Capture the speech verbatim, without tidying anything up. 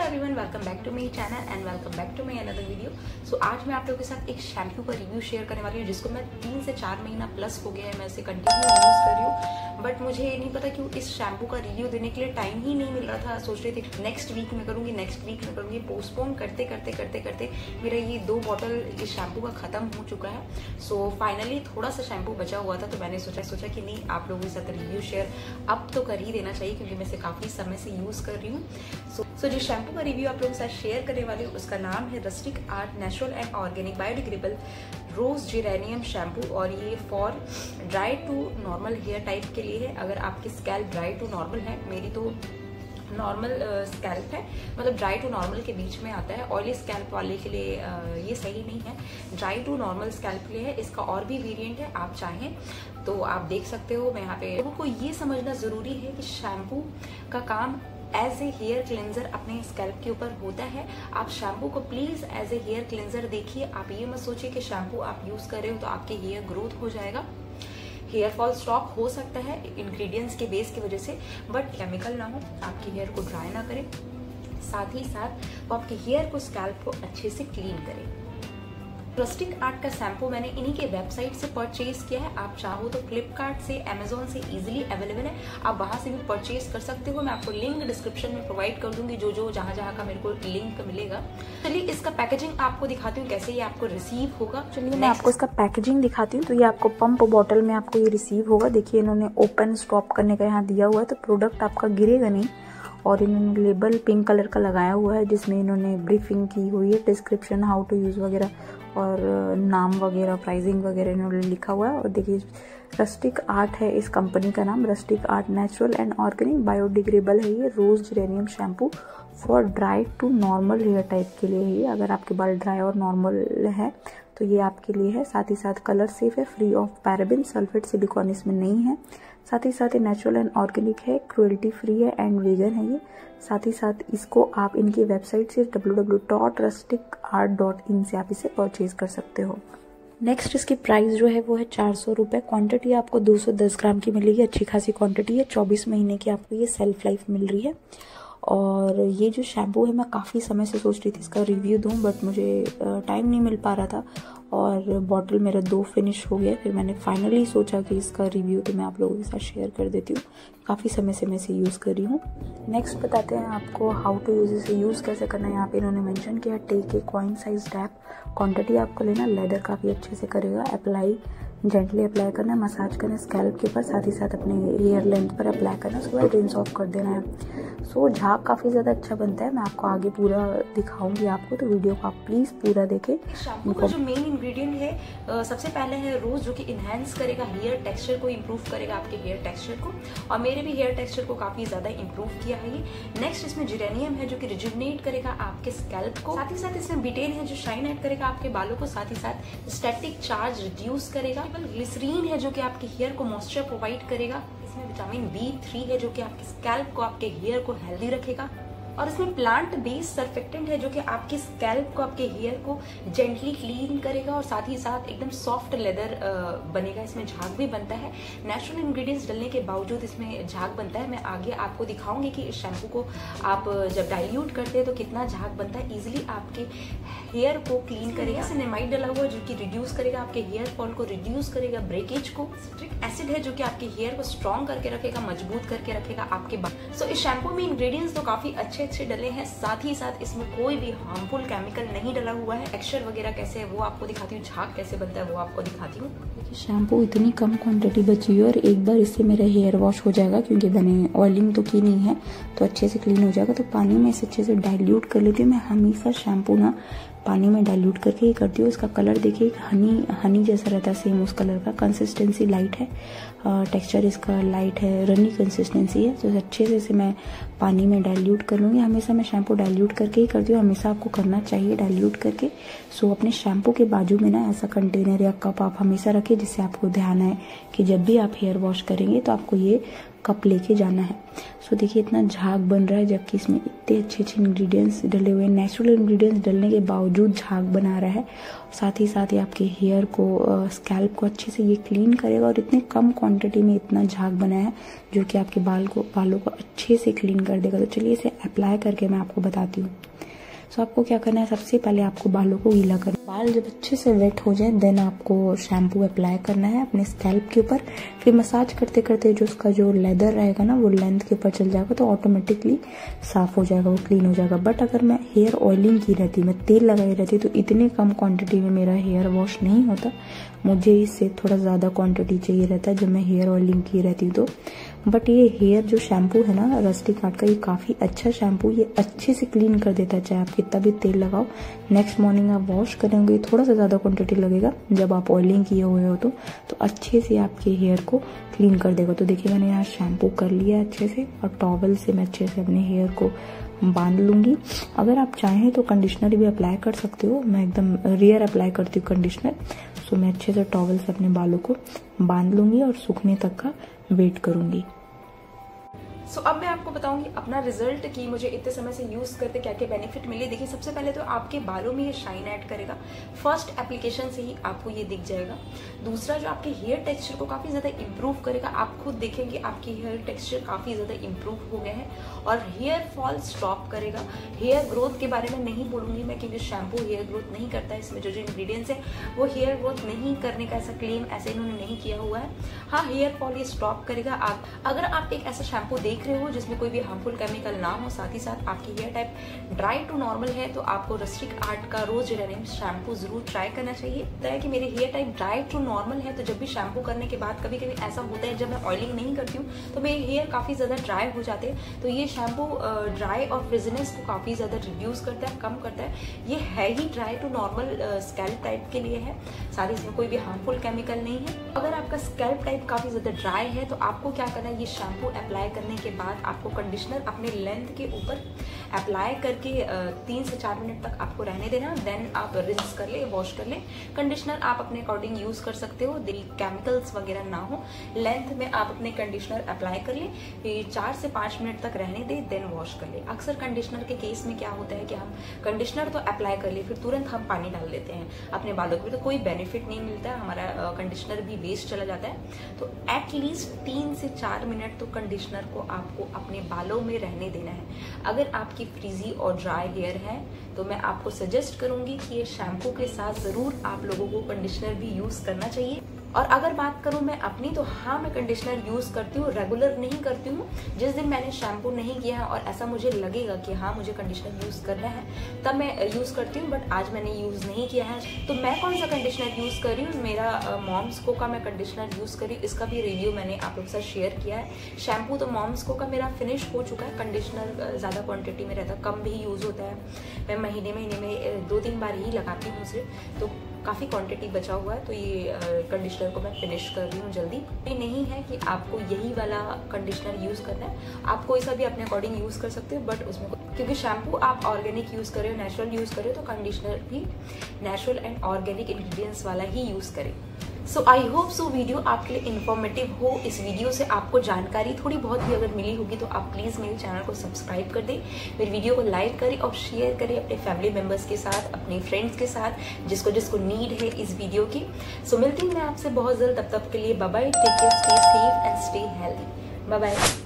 Everyone, welcome back to my channel and welcome back to my another video. So आज मैं आप लोगों के साथ एक शैम्पू का रिव्यू शेयर करने वाली हूँ जिसको मैं तीन से चार महीना प्लस हो गया है मैं इसे कंटिन्यू यूज़ कर रही हूँ। बट मुझे ये नहीं पता क्यों इस शैम्पू का रिव्यू देने के लिए टाइम ही नहीं मिल रहा था। सोच रही थी नेक्स्ट वीक में करूँगी नेक्स्ट वीक में करूँगी पोस्टपोन करते करते करते करते मेरा ये दो बॉटल इस शैम्पू का खत्म हो चुका है। सो so, फाइनली थोड़ा सा शैम्पू बचा हुआ था तो मैंने सोचा सोचा कि नहीं आप लोगों के साथ रिव्यू शेयर अब तो कर ही देना चाहिए क्योंकि मैं इसे काफ़ी समय से यूज़ कर रही हूँ। सो so, so, जिस शैम्पू का रिव्यू आप लोगों के साथ शेयर करने वाली हूँ उसका नाम है rustic art natural and organic biodegradable rose geranium shampoo और ये for dry to normal hair type के लिए है। अगर आपकी स्कैल्प ड्राई टू नॉर्मल है, मेरी तो नॉर्मल स्कैल्प है, मतलब ड्राई टू नॉर्मल के बीच में आता है। ऑयली स्कैल्प वाले के लिए uh, ये सही नहीं है, ड्राई टू नॉर्मल स्कैल्प के लिए है। इसका और भी वेरिएंट है, आप चाहें तो आप देख सकते हो। मैं यहाँ पे लोगों को ये समझना जरूरी है कि शैम्पू का काम एज ए हेयर क्लेंजर अपने स्कैल्प के ऊपर होता है। आप शैम्पू को please as a hair cleanser देखिए। आप ये मत सोचिए कि शैम्पू आप यूज कर रहे हो तो आपके हेयर ग्रोथ हो जाएगा। हेयर फॉल स्टॉप हो सकता है इंग्रेडिएंट्स के बेस की वजह से, बट केमिकल ना हो, आपके हेयर को ड्राई ना करे, साथ ही साथ वो आपके हेयर को स्कैल्प को अच्छे से क्लीन करे। रस्टिक आर्ट का शैम्पू मैंने इन्हीं के वेबसाइट से परचेज किया है। आप चाहो तो फ्लिपकार्ट से, अमेजोन से इजीली अवेलेबल है, आप वहां से भी परचेज कर सकते हो। मैं आपको लिंक डिस्क्रिप्शन में प्रोवाइड कर दूंगी, जो जो जहां जहां का मेरे को लिंक मिलेगा। चलिए इसका पैकेजिंग आपको दिखाती हूँ कैसे ये आपको रिसीव होगा। चलिए मैं आपको इसका पैकेजिंग दिखाती हूँ। तो ये आपको पंप बॉटल में आपको ये रिसीव होगा। देखिए इन्होंने ओपन स्टॉप करने का यहाँ दिया हुआ है तो प्रोडक्ट आपका गिरेगा नहीं। और इन्होंने लेबल पिंक कलर का लगाया हुआ है जिसमें इन्होंने ब्रीफिंग की हुई है, डिस्क्रिप्शन, हाउ टू यूज़ वगैरह और नाम वगैरह, प्राइसिंग वगैरह इन्होंने लिखा हुआ है। और देखिए रस्टिक आर्ट है इस कंपनी का नाम, rustic art natural and organic biodegradable है ये rose geranium shampoo for dry to normal hair type के लिए है ये। अगर आपके बाल ड्राई और नॉर्मल है तो ये आपके लिए है। साथ ही साथ कलर सेफ है, free of paraben, sulphate, silicone इसमें नहीं है। साथ ही साथ ये नेचुरल एंड ऑर्गेनिक है, क्रुएल्टी फ्री है एंड वेगन है ये। साथ ही साथ इसको आप इनकी वेबसाइट से W W W dot rustic art dot in से आप इसे परचेज कर सकते हो। नेक्स्ट इसकी प्राइस जो है वो है चार सौ रुपये। क्वांटिटी आपको दो सौ दस ग्राम की मिलेगी, अच्छी खासी क्वांटिटी है। चौबीस महीने की आपको ये सेल्फ लाइफ मिल रही है। और ये जो शैम्पू है मैं काफ़ी समय से सोच रही थी इसका रिव्यू दूं, बट मुझे टाइम नहीं मिल पा रहा था और बॉटल मेरा दो फिनिश हो गया। फिर मैंने फाइनली सोचा कि इसका रिव्यू तो मैं आप लोगों के साथ शेयर कर देती हूँ। काफ़ी समय से मैं इसे यूज़ कर रही हूँ। नेक्स्ट बताते हैं आपको हाउ टू यूज़, इसे यूज़ कैसे करना है। यहाँ पे इन्होंने मेंशन किया take a coin size tap. Quantity आपको लेना, लेदर काफ़ी अच्छे से करेगा। अप्लाई जेंटली अप्लाई करना है, मसाज करना है स्कैल्प के ऊपर, साथ ही साथ अपने हेयर लेंथ पर अप्लाई करना है, उसके बाद रिंस ऑफ कर देना है। सो झाग काफ़ी ज़्यादा अच्छा बनता है। मैं आपको आगे पूरा दिखाऊंगी आपको, तो वीडियो को आप प्लीज़ पूरा देखें। शैम्पू का जो मेन इंग्रेडिएंट है सबसे पहले है रोज, जो कि इन्हेंस करेगा हेयर टेक्सचर को, इम्प्रूव करेगा आपके हेयर टेक्सचर को, और मेरे भी हेयर टेक्सचर को काफ़ी ज़्यादा इम्प्रूव किया है ये। नेक्स्ट इसमें जेरेनियम है जो कि रिजुवनेट करेगा आपके स्कैल्प को। साथ ही साथ इसमें बिटेन है जो शाइन ऐड करेगा आपके बालों को, साथ ही साथ स्टैटिक चार्ज रिड्यूस करेगा। ग्लिसरीन है जो कि आपके हेयर को मॉइस्चर प्रोवाइड करेगा। इसमें विटामिन बी थ्री है जो कि आपके स्कैल्प को, आपके हेयर को हेल्दी रखेगा। और इसमें प्लांट बेस्ड सर्फेक्टेंट है जो कि आपके स्कैल्प को, आपके हेयर को जेंटली क्लीन करेगा और साथ ही साथ एकदम सॉफ्ट लेदर बनेगा। इसमें झाग भी बनता है। नेचुरल इंग्रेडिएंट्स डलने के बावजूद इसमें झाग बनता है। मैं आगे आपको दिखाऊंगी कि इस शैम्पू को आप जब डाइल्यूट करते हैं तो कितना झाग बनता है। इजिली आपके हेयर को क्लीन करेगा। सिनेमाइड डला हुआ जो कि रिड्यूस करेगा आपके हेयर फॉल को, रिड्यूस करेगा ब्रेकेज को। सिट्रिक एसिड है जो कि आपके हेयर को स्ट्रॉन्ग करके रखेगा, मजबूत करके रखेगा आपके बाल। सो so, इस शैम्पू में इंग्रेडिएंट्स तो काफी अच्छे अच्छे डले हैं। साथ ही साथ इसमें कोई भी हार्मफुल केमिकल नहीं डला हुआ है। टेक्सचर वगैरह कैसे है वो आपको दिखाती हूँ, झाग कैसे बनता है वो आपको दिखाती हूँ। शैम्पू इतनी कम क्वांटिटी बची है और एक बार इससे मेरा हेयर वॉश हो जाएगा, क्योंकि मैंने ऑयलिंग तो की नहीं है तो अच्छे से क्लीन हो जाएगा। तो पानी में इसे अच्छे से डाइल्यूट कर लेती हूँ। मैं हमेशा शैम्पू ना पानी में डाइल्यूट करके ही करती हूँ। इसका कलर देखिए हनी हनी जैसा रहता है, सेम उस कलर का। कंसिस्टेंसी लाइट है, टेक्सचर इसका लाइट है, रनी कंसिस्टेंसी है। तो अच्छे से इसे मैं पानी में डाइल्यूट कर लूँगी। हमेशा मैं शैम्पू डाइल्यूट करके ही करती हूँ, हमेशा आपको करना चाहिए डाइल्यूट करके। सो अपने शैम्पू के बाजू में ना ऐसा कंटेनर या कप आप हमेशा रखें जिससे आपको ध्यान आए कि जब भी आप हेयर वॉश करेंगे तो आपको ये कप लेके जाना है। सो देखिए इतना झाग बन रहा है, जबकि इसमें इतने अच्छे अच्छे इंग्रेडिएंट्स डले हुए हैं। नेचुरल इंग्रेडिएंट्स डलने के बावजूद झाग बना रहा है। साथ ही साथ ये आपके हेयर को, स्कैल्प को अच्छे से ये क्लीन करेगा, और इतने कम क्वांटिटी में इतना झाग बनाया है जो कि आपके बाल को बालों को अच्छे से क्लीन कर देगा। तो चलिए इसे अप्लाई करके मैं आपको बताती हूँ। सो आपको क्या करना है, सबसे पहले आपको बालों को गीला करना है। बाल जब अच्छे से वेट हो जाए देन आपको शैम्पू अप्लाई करना है अपने स्कैल्प के ऊपर। फिर मसाज करते करते जो उसका जो लेदर रहेगा ना वो लेंथ के ऊपर चल जाएगा, तो ऑटोमेटिकली साफ हो जाएगा, वो क्लीन हो जाएगा। बट अगर मैं हेयर ऑयलिंग की रहती, मैं तेल लगाई रहती, तो इतने कम क्वांटिटी में मेरा हेयर वॉश नहीं होता। मुझे इससे थोड़ा ज़्यादा क्वांटिटी चाहिए रहता है जब मैं हेयर ऑयलिंग की रहती हूँ तो। बट ये हेयर जो शैम्पू है ना रस्टिक आर्ट का, ये काफ़ी अच्छा शैम्पू, ये अच्छे से क्लीन कर देता है। चाहे आप कितना भी तेल लगाओ, नेक्स्ट मॉर्निंग आप वॉश करेंगे, थोड़ा सा ज़्यादा क्वांटिटी लगेगा जब आप ऑयलिंग किए हुए हो तो तो अच्छे से आपके हेयर को क्लीन कर देगा। तो देखिए मैंने यहाँ शैम्पू कर लिया अच्छे से, और टॉवल से मैं अच्छे से अपने हेयर को बांध लूंगी। अगर आप चाहें तो कंडीशनर भी अप्लाई कर सकते हो, मैं एकदम रेयर अप्लाई करती हूँ कंडीशनर। सो मैं अच्छे से टॉवल से अपने बालों को बांध लूंगी और सूखने तक का वेट करूंगी। सो so, अब मैं आपको बताऊंगी अपना रिजल्ट कि मुझे इतने समय से यूज करते क्या क्या बेनिफिट मिले। देखिए सबसे पहले तो आपके बालों में ये शाइन ऐड करेगा, फर्स्ट एप्लीकेशन से ही आपको ये दिख जाएगा। दूसरा जो आपके हेयर टेक्सचर को काफी ज्यादा इंप्रूव करेगा, आप खुद देखेंगे आपके हेयर टेक्सचर काफी ज्यादा इंप्रूव हो गए हैं। और हेयर फॉल स्टॉप करेगा। हेयर ग्रोथ के बारे में नहीं बोलूंगी मैं, क्योंकि शैम्पू हेयर ग्रोथ नहीं करता है। इसमें जो जो इंग्रेडिएंट्स है वो हेयर ग्रोथ नहीं करने का ऐसा क्लेम ऐसे इन्होंने नहीं किया हुआ है। हाँ, हेयर फॉल ये स्टॉप करेगा। आप अगर आप एक ऐसा शैम्पू देख रहे हो जिसमें कोई भी हार्मफुल केमिकल ना हो, साथ ही साथ आपकी hair type dry to normal है, तो आपको रस्टिक आर्ट का रोज रेनिम शैम्पू जरूर ट्राई करना चाहिए। होता है कि मेरे hair type dry to normal है, तो जब भी शैम्पू करने के बाद कभी कभी ऐसा होता है जब मैं ऑयलिंग नहीं करती हूँ तो मेरे हेयर काफी ज्यादा ड्राई हो जाते हैं। तो ये शैम्पू ड्राई और फ्रिजीनेस को काफी ज्यादा रिड्यूस करता है, कम करता है। ये है ही dry to normal scalp type के लिए है, साथ ही इसमें कोई भी हार्मफुल केमिकल नहीं है। अगर आपका स्कैल्प टाइप काफी ज्यादा ड्राई है तो आपको क्या करना है, ये शैम्पू अप्लाई करने के बाद आपको कंडीशनर अपने लेंथ के ऊपर अप्लाई करके तीन से चार मिनट तक आपको रहने देना। देन आप रिंस कर ले, वॉश कर ले। कंडीशनर आप अपने अकॉर्डिंग यूज कर सकते हो, दिल केमिकल्स वगैरह ना हो। लेंथ में आप अपने कंडीशनर अप्लाई कर ले, चार से पांच मिनट तक रहने दे, देन वॉश कर ले। अक्सर कंडीशनर के केस में क्या होता है कि हम कंडीशनर तो अप्लाई कर ले, फिर तुरंत हम पानी डाल देते हैं अपने बालों को, तो कोई बेनिफिट नहीं मिलता है, हमारा कंडीशनर भी वेस्ट चला जाता है। तो एटलीस्ट तीन से चार मिनट तो कंडीशनर को आपको अपने बालों में रहने देना है। अगर आपकी फ्रीजी और ड्राई हेयर है तो मैं आपको सजेस्ट करूंगी कि ये शैम्पू के साथ जरूर आप लोगों को कंडीशनर भी यूज करना चाहिए। और अगर बात करूं मैं अपनी, तो हाँ मैं कंडीशनर यूज करती हूँ, रेगुलर नहीं करती हूँ। जिस दिन मैंने शैम्पू नहीं किया है और ऐसा मुझे लगेगा कि हाँ मुझे कंडीशनर यूज करना है तब मैं यूज करती हूँ, बट आज मैंने यूज नहीं किया है। तो मैं कौन सा कंडीशनर यूज कर रही हूँ, मेरा मॉम्सको का मैं कंडीशनर यूज कर रही हूँ। इसका भी रिव्यू मैंने आप लोग के साथ शेयर किया है। शैम्पू तो मॉम्सको का मेरा फिनिश हो चुका है, कंडीशनर ज्यादा क्वांटिटी में रहता है, कम भी यूज होता है। मैं महीने महीने में दो तीन बार ही लगाती हूँ उसे, तो काफ़ी क्वांटिटी बचा हुआ है। तो ये कंडीशनर को मैं फिनिश कर रही हूँ जल्दी। ये नहीं है कि आपको यही वाला कंडीशनर यूज़ करना है, आप कोई सा भी अपने अकॉर्डिंग यूज़ कर सकते हो, बट उसमें क्योंकि शैम्पू आप ऑर्गेनिक यूज़ कर रहे हो, नेचुरल यूज़ कर रहे हो, तो कंडीशनर भी नेचुरल एंड ऑर्गेनिक इंग्रेडिएंट्स वाला ही यूज़ करें। सो आई होप सो वीडियो आपके लिए इन्फॉर्मेटिव हो। इस वीडियो से आपको जानकारी थोड़ी बहुत भी अगर मिली होगी तो आप प्लीज़ मेरे चैनल को सब्सक्राइब कर दें, मेरी वीडियो को लाइक करें और शेयर करें अपने फैमिली मेम्बर्स के साथ, अपने फ्रेंड्स के साथ, जिसको जिसको नीड है इस वीडियो की। सो so, मिलती हूँ मैं आपसे बहुत जल्द, तब तक के लिए bye bye, take care, stay safe and stay healthy, bye bye.